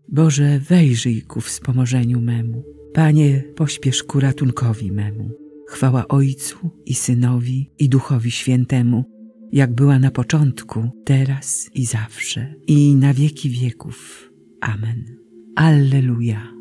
Boże, wejrzyj ku wspomożeniu memu. Panie, pośpiesz ku ratunkowi memu. Chwała Ojcu i Synowi i Duchowi Świętemu, jak była na początku, teraz i zawsze, i na wieki wieków. Amen. Alleluja.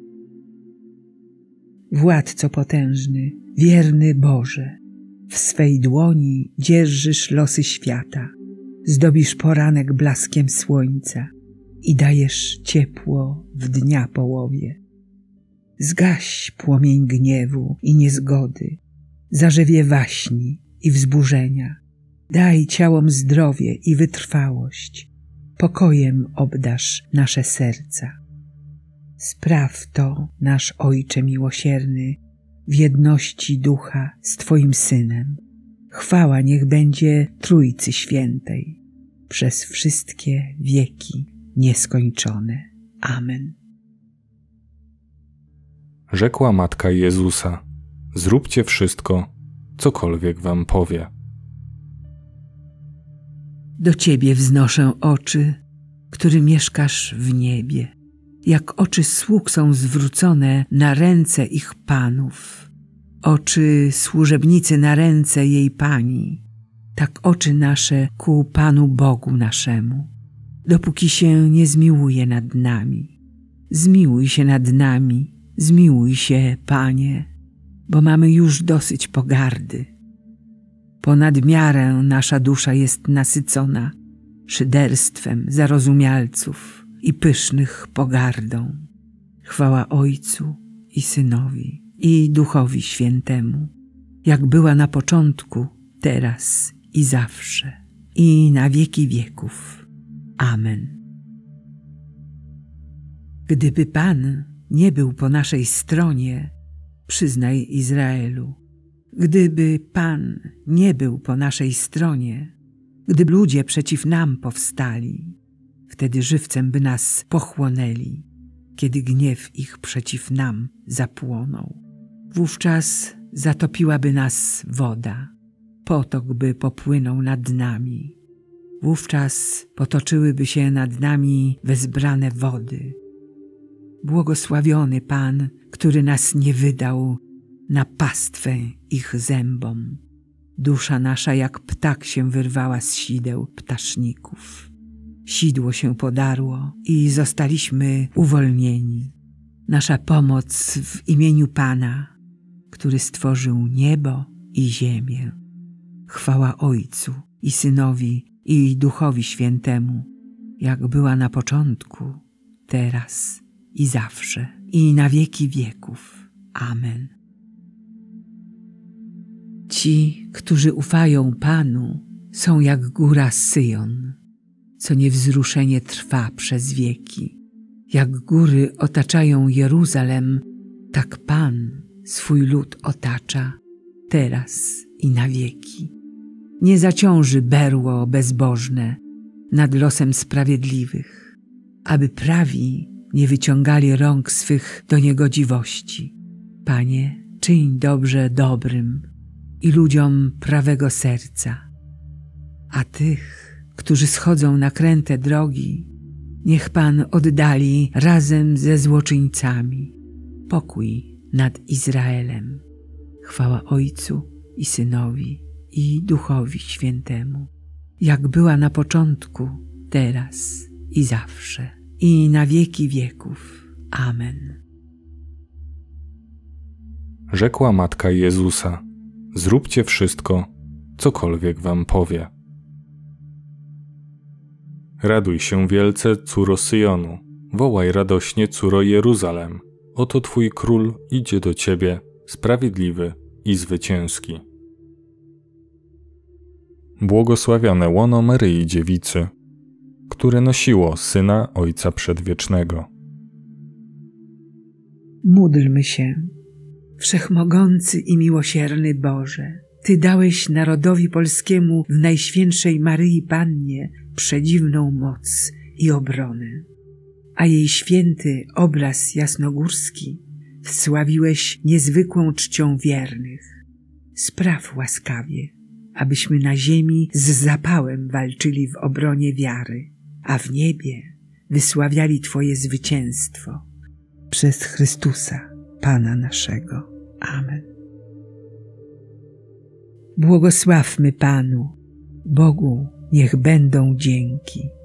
Władco potężny, wierny Boże, w swej dłoni dzierżysz losy świata, zdobisz poranek blaskiem słońca i dajesz ciepło w dnia połowie. Zgaś płomień gniewu i niezgody, zarzewie waśni i wzburzenia. Daj ciałom zdrowie i wytrwałość, pokojem obdarz nasze serca. Spraw to, nasz Ojcze miłosierny, w jedności Ducha z Twoim Synem. Chwała niech będzie Trójcy Świętej, przez wszystkie wieki nieskończone. Amen. Rzekła Matka Jezusa: zróbcie wszystko, cokolwiek wam powie. Do Ciebie wznoszę oczy, który mieszkasz w niebie. Jak oczy sług są zwrócone na ręce ich panów, oczy służebnicy na ręce jej Pani, tak oczy nasze ku Panu Bogu naszemu, dopóki się nie zmiłuje nad nami. Zmiłuj się nad nami, zmiłuj się, Panie, bo mamy już dosyć pogardy. Ponad miarę nasza dusza jest nasycona szyderstwem zarozumialców i pysznych pogardą. Chwała Ojcu i Synowi i Duchowi Świętemu, jak była na początku, teraz i zawsze, i na wieki wieków. Amen. Gdyby Pan nie był po naszej stronie, przyznaj Izraelu, gdyby Pan nie był po naszej stronie, gdyby ludzie przeciw nam powstali, wtedy żywcem by nas pochłonęli, kiedy gniew ich przeciw nam zapłonął. Wówczas zatopiłaby nas woda, potok by popłynął nad nami. Wówczas potoczyłyby się nad nami wezbrane wody. Błogosławiony Pan, który nas nie wydał na pastwę ich zębom. Dusza nasza jak ptak się wyrwała z sideł ptaszników. Sidło się podarło i zostaliśmy uwolnieni. Nasza pomoc w imieniu Pana, który stworzył niebo i ziemię. Chwała Ojcu i Synowi i Duchowi Świętemu, jak była na początku, teraz i zawsze, i na wieki wieków. Amen. Ci, którzy ufają Panu, są jak góra Syjon, co niewzruszenie trwa przez wieki. Jak góry otaczają Jeruzalem, tak Pan swój lud otacza, teraz i na wieki. Nie zaciąży berło bezbożne nad losem sprawiedliwych, aby prawi nie wyciągali rąk swych do niegodziwości. Panie, czyń dobrze dobrym i ludziom prawego serca, a tych, którzy schodzą na kręte drogi, niech Pan oddali razem ze złoczyńcami. Pokój nad Izraelem. Chwała Ojcu i Synowi i Duchowi Świętemu, jak była na początku, teraz i zawsze, i na wieki wieków. Amen. Rzekła Matka Jezusa: zróbcie wszystko, cokolwiek wam powie. Raduj się wielce, córo Syjonu, wołaj radośnie, córo Jeruzalem. Oto Twój Król idzie do Ciebie, sprawiedliwy i zwycięski. Błogosławione łono Maryi Dziewicy, które nosiło Syna Ojca Przedwiecznego. Módlmy się. Wszechmogący i miłosierny Boże, Ty dałeś narodowi polskiemu w Najświętszej Maryi Pannie przedziwną moc i obronę, a jej święty obraz jasnogórski wsławiłeś niezwykłą czcią wiernych. Spraw łaskawie, abyśmy na ziemi z zapałem walczyli w obronie wiary, a w niebie wysławiali Twoje zwycięstwo. Przez Chrystusa, Pana naszego. Amen. Błogosławmy Panu, Bogu niech będą dzięki.